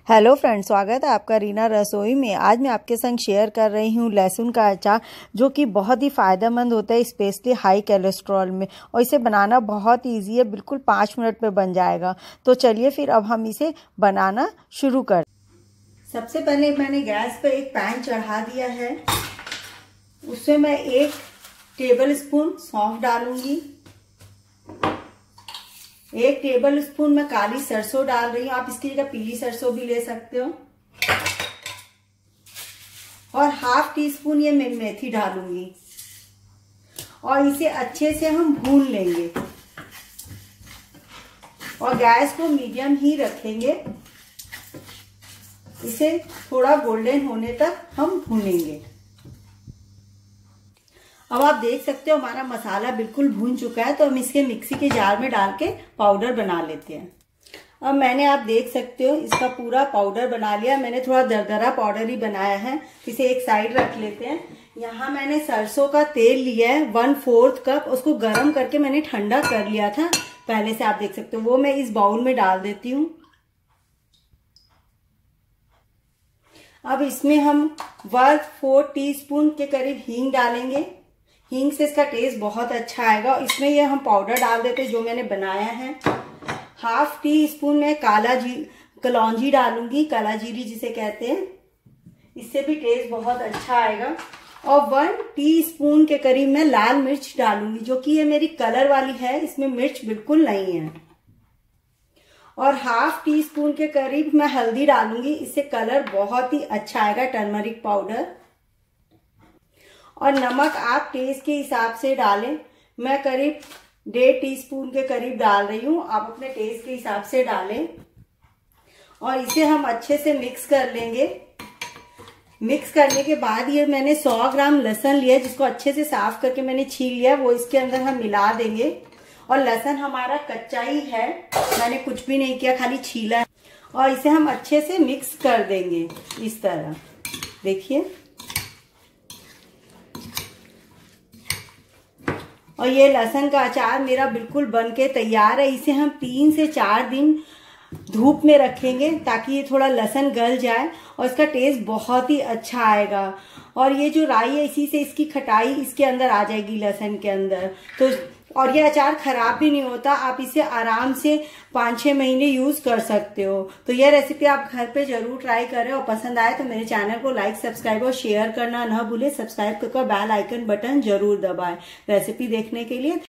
Hello friends, स्वागत है आपका रीना रसोई में। आज मैं आपके संग शेयर कर रही हूँ लहसुन का अचार, जो कि बहुत ही फ़ायदेमंद होता है, स्पेशली हाई कोलेस्ट्रॉल में। और इसे बनाना बहुत ईजी है, बिल्कुल 5 मिनट में बन जाएगा। तो चलिए फिर अब हम इसे बनाना शुरू कर। सबसे पहले मैंने गैस पर एक पैन चढ़ा दिया है। उसमें मैं 1 टेबल स्पून सौंफ डालूंगी। 1 टेबल स्पून मैं काली सरसों डाल रही हूँ, आप इसकी जगह पीली सरसों भी ले सकते हो। और ½ टीस्पून ये मैं मेथी डालूंगी और इसे अच्छे से हम भून लेंगे। और गैस को मीडियम ही रखेंगे, इसे थोड़ा गोल्डन होने तक हम भूनेंगे। अब आप देख सकते हो हमारा मसाला बिल्कुल भून चुका है, तो हम इसके मिक्सी के जार में डाल के पाउडर बना लेते हैं। अब मैंने, आप देख सकते हो, इसका पूरा पाउडर बना लिया। मैंने थोड़ा दरदरा पाउडर ही बनाया है, इसे एक साइड रख लेते हैं। यहाँ मैंने सरसों का तेल लिया है 1/4 कप, उसको गर्म करके मैंने ठंडा कर लिया था पहले से, आप देख सकते हो। वो मैं इस बाउल में डाल देती हूँ। अब इसमें हम 1/4 टीस्पून के करीब हींग डालेंगे। हींग से इसका टेस्ट बहुत अच्छा आएगा। इसमें ये हम पाउडर डाल देते हैं जो मैंने बनाया है। ½ टीस्पून में कलौंजी डालूंगी, काला जीरी जिसे कहते हैं, इससे भी टेस्ट बहुत अच्छा आएगा। और 1 टीस्पून के करीब मैं लाल मिर्च डालूंगी, जो कि ये मेरी कलर वाली है, इसमें मिर्च बिल्कुल नहीं है। और ½ टीस्पून के करीब मैं हल्दी डालूंगी, इससे कलर बहुत ही अच्छा आएगा, टर्मरिक पाउडर। और नमक आप टेस्ट के हिसाब से डालें। मैं करीब 1.5 टीस्पून के करीब डाल रही हूँ, आप अपने टेस्ट के हिसाब से डालें। और इसे हम अच्छे से मिक्स कर लेंगे। मिक्स करने के बाद ये मैंने 100 ग्राम लहसुन लिया, जिसको अच्छे से साफ करके मैंने छील लिया, वो इसके अंदर हम मिला देंगे। और लहसुन हमारा कच्चा ही है, मैंने कुछ भी नहीं किया, खाली छीला है। और इसे हम अच्छे से मिक्स कर देंगे इस तरह, देखिए। और ये लहसुन का अचार मेरा बिल्कुल बनके तैयार है। इसे हम 3 से 4 दिन धूप में रखेंगे, ताकि ये थोड़ा लहसुन गल जाए और इसका टेस्ट बहुत ही अच्छा आएगा। और ये जो राई है, इसी से इसकी खटाई इसके अंदर आ जाएगी, लहसुन के अंदर। तो और ये अचार खराब भी नहीं होता, आप इसे आराम से 5-6 महीने यूज कर सकते हो। तो यह रेसिपी आप घर पे जरूर ट्राई करें, और पसंद आए तो मेरे चैनल को लाइक, सब्सक्राइब और शेयर करना ना भूले। सब्सक्राइब करके बेल आइकन बटन जरूर दबाएं रेसिपी देखने के लिए।